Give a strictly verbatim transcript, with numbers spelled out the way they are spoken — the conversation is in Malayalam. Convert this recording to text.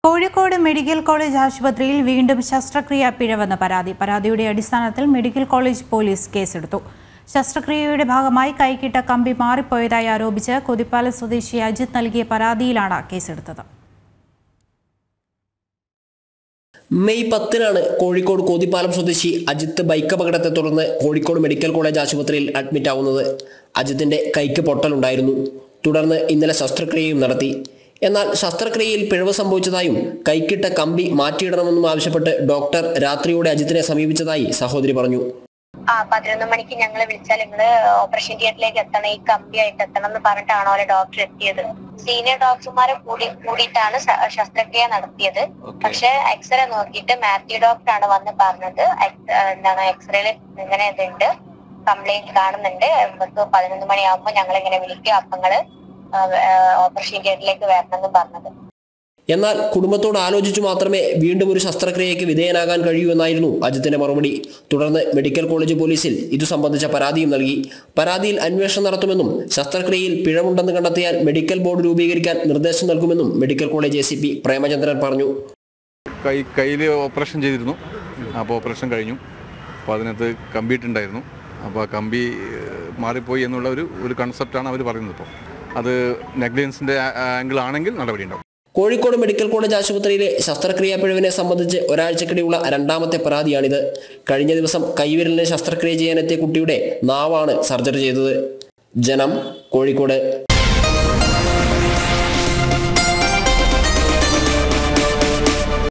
കോഴിക്കോട് മെഡിക്കൽ കോളേജ് ആശുപത്രിയിൽ വീണ്ടും ശസ്ത്രക്രിയ പിഴവെന്ന പരാതി. പരാതിയുടെ അടിസ്ഥാനത്തിൽ മെഡിക്കൽ കോളേജ് പോലീസ് കേസെടുത്തു. ശസ്ത്രക്രിയയുടെ ഭാഗമായി കൈക്കിട്ട കമ്പി മാറിപ്പോയതായി ആരോപിച്ച് കൊതിപ്പാലം സ്വദേശി അജിത് നൽകിയ പരാതിയിലാണ് കേസെടുത്തത്. മെയ് പത്തിനാണ് കോഴിക്കോട് കോതിപ്പാലം സ്വദേശി അജിത്ത് ബൈക്ക് അപകടത്തെ തുടർന്ന് കോഴിക്കോട് മെഡിക്കൽ കോളേജ് ആശുപത്രിയിൽ അഡ്മിറ്റ് ആവുന്നത്. അജിത്തിന്റെ കൈക്ക് പൊട്ടലുണ്ടായിരുന്നു. തുടർന്ന് ഇന്നലെ ശസ്ത്രക്രിയയും നടത്തി. എന്നാൽ ശസ്ത്രക്രിയയിൽ പിഴവ് സംഭവിച്ചതായും കൈക്കിട്ട കമ്പി മാറ്റിയിടണമെന്നും ആവശ്യപ്പെട്ട് ഡോക്ടർ രാത്രിയോടെ അജിത്തിനെ സമീപിച്ചതായി സഹോദരി പറഞ്ഞു. ആ പതിനൊന്ന് മണിക്ക് ഞങ്ങളെ വിളിച്ചാൽ നിങ്ങള് ഓപ്പറേഷൻ തിയേറ്ററിലേക്ക് എത്തണം, ഈ കമ്പി ആയിട്ട് എത്തണം എന്ന് പറഞ്ഞിട്ടാണോ അവരെ ഡോക്ടർ എത്തിയത്. സീനിയർ ഡോക്ടർമാരെ കൂടി കൂടിയിട്ടാണ് ശസ്ത്രക്രിയ നടത്തിയത്. പക്ഷെ എക്സ്റേ നോക്കിയിട്ട് മാത്യു ഡോക്ടറാണ് വന്ന് പറഞ്ഞത് എന്താണ് എക്സ്റേയിൽ ഇങ്ങനെ ഇതുണ്ട്, കംപ്ലൈന്റ് കാണുന്നുണ്ട്, പതിനൊന്ന് മണിയാകുമ്പോൾ ഞങ്ങൾ ഇങ്ങനെ വിളിക്കും, അപ്പങ്ങള് ഓപ്പറേഷൻ തിയേറ്ററിലേക്ക് വരണമെന്നും പറഞ്ഞത്. എന്നാൽ കുടുംബത്തോട് ആലോചിച്ചു മാത്രമേ വീണ്ടും ഒരു ശസ്ത്രക്രിയയ്ക്ക് വിധേയനാകാൻ കഴിയൂ എന്നായിരുന്നു അജിത്തിന്റെ മറുപടി. തുടർന്ന് മെഡിക്കൽ കോളേജ് പോലീസിൽ ഇതു സംബന്ധിച്ച പരാതിയും നൽകി. പരാതിയിൽ അന്വേഷണം നടത്തുമെന്നും ശസ്ത്രക്രിയയിൽ പിഴവുണ്ടെന്ന് കണ്ടെത്തിയാൽ മെഡിക്കൽ ബോർഡ് രൂപീകരിക്കാൻ നിർദ്ദേശം നൽകുമെന്നും medical college A C P Premachandran പറഞ്ഞു. കൈ കയ്യിൽ ഓപ്പറേഷൻ ചെയ്തിരുന്നു. അപ്പോൾ ഓപ്പറേഷൻ കഴിഞ്ഞു. അപ്പോൾ അതിനകത്ത് കമ്പിയിട്ടുണ്ടായിരുന്നു. അപ്പോൾ ആ കമ്പി മാറിപ്പോയി എന്നുള്ള ഒരു ഒരു കൺസെപ്റ്റാണ് അവർ പറയുന്നത്. ഇപ്പോൾ അത് നെഗ്ലിജൻസിന്റെ ആംഗിൾ ആണെങ്കിൽ നടപടിയുണ്ടാവും. കോഴിക്കോട് മെഡിക്കൽ കോളേജ് ആശുപത്രിയിലെ ശസ്ത്രക്രിയാ പിഴവിനെ സംബന്ധിച്ച് ഒരാഴ്ചക്കിടെയുള്ള രണ്ടാമത്തെ പരാതിയാണിത്. കഴിഞ്ഞ ദിവസം കൈവിരലിന് ശസ്ത്രക്രിയ ചെയ്യാനെത്തിയ കുട്ടിയുടെ നാവാണ് സർജറി ചെയ്തത്. ജനം, കോഴിക്കോട്.